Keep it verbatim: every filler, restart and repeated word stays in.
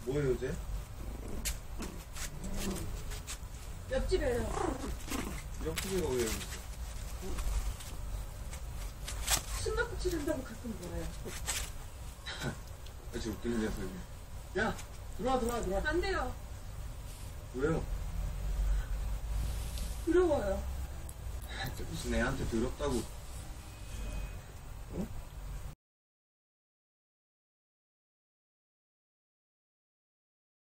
뭐예요, 쟤? 옆집에요. 옆집에가 왜 여기 있어? 숨바꼭질 한다고 가끔 놀아요. 아, 쟤 웃기는 녀석이. 야, 들어와, 들어와, 들어와. 안 돼요. 왜요? 부러워요. 쟤 무슨 애한테 더럽다고.